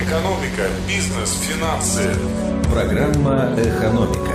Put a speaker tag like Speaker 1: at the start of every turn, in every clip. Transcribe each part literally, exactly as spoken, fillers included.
Speaker 1: Экономика, бизнес, финансы.
Speaker 2: Программа «Экономика».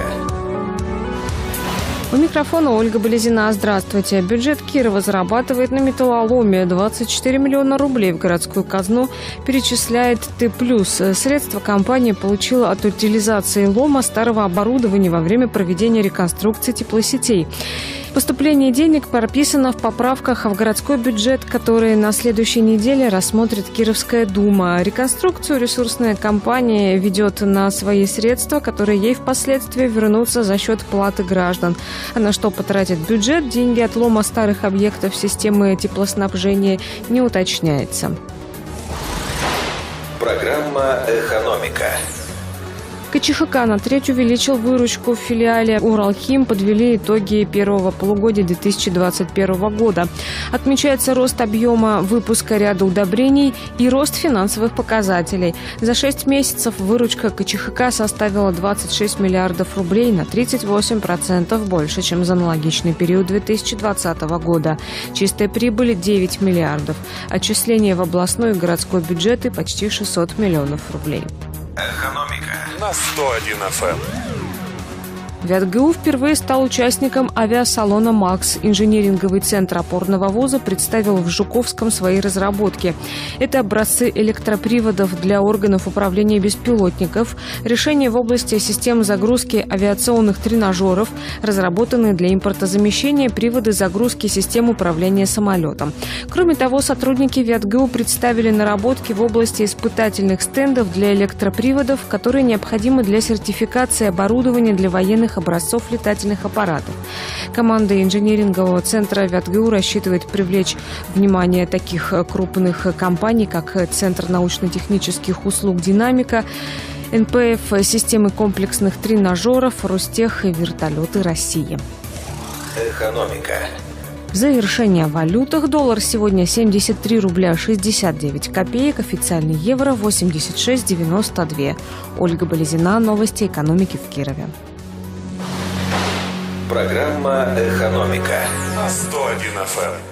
Speaker 3: У микрофона Ольга Болезина. Здравствуйте. Бюджет Кирова зарабатывает на металлоломе. двадцать четыре миллиона рублей в городскую казну перечисляет Т+. Средства компания получила от утилизации лома старого оборудования во время проведения реконструкции теплосетей. Поступление денег прописано в поправках в городской бюджет, которые на следующей неделе рассмотрит Кировская дума. Реконструкцию ресурсная компания ведет на свои средства, которые ей впоследствии вернутся за счет платы граждан. А на что потратит бюджет, деньги от лома старых объектов системы теплоснабжения не уточняется.
Speaker 2: Программа «Экономика».
Speaker 3: КЧХК на треть увеличил выручку в филиале «Уралхим», подвели итоги первого полугодия две тысячи двадцать первого года. Отмечается рост объема выпуска ряда удобрений и рост финансовых показателей. За шесть месяцев выручка КЧХК составила двадцать шесть миллиардов рублей, на тридцать восемь процентов больше, чем за аналогичный период две тысячи двадцатого года. Чистая прибыль – девять миллиардов. Отчисления в областной и городской бюджеты – почти шестьсот миллионов рублей.
Speaker 2: Экономика
Speaker 1: на сто один эф эм.
Speaker 3: ВятГУ впервые стал участником авиасалона «МАКС». Инжиниринговый центр опорного вуза представил в Жуковском свои разработки. Это образцы электроприводов для органов управления беспилотников, решения в области систем загрузки авиационных тренажеров, разработанные для импортозамещения приводы загрузки систем управления самолетом. Кроме того, сотрудники ВятГУ представили наработки в области испытательных стендов для электроприводов, которые необходимы для сертификации оборудования для военных образцов летательных аппаратов. Команда инжинирингового центра ВятГУ рассчитывает привлечь внимание таких крупных компаний, как Центр научно-технических услуг «Динамика», эн пэ эф, системы комплексных тренажеров, Ростех и вертолеты России.
Speaker 2: «Экономика».
Speaker 3: В завершение о валютах. Доллар сегодня семьдесят три рубля шестьдесят девять копеек, официальный евро восемьдесят шесть девяносто два. Ольга Болезина, новости экономики в Кирове.
Speaker 2: Программа «Экономика»
Speaker 1: на сто один эф эм.